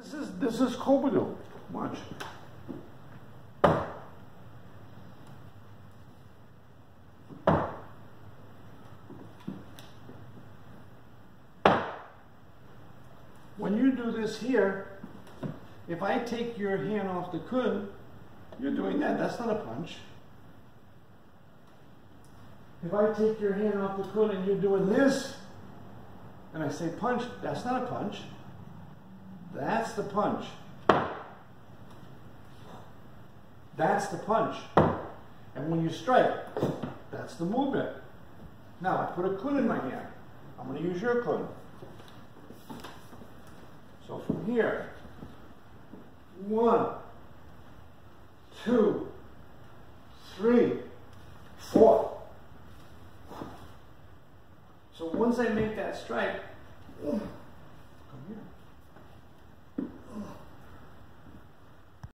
This is kobudo. Watch. When you do this here, if I take your hand off the kun, you're doing that. That's not a punch. If I take your hand off the kun and you're doing this, and I say punch, that's not a punch. That's the punch. That's the punch. And when you strike, that's the movement. Now I put a kun in my hand. I'm going to use your kun. So from here, 1, 2, 3, 4. So once I make that strike,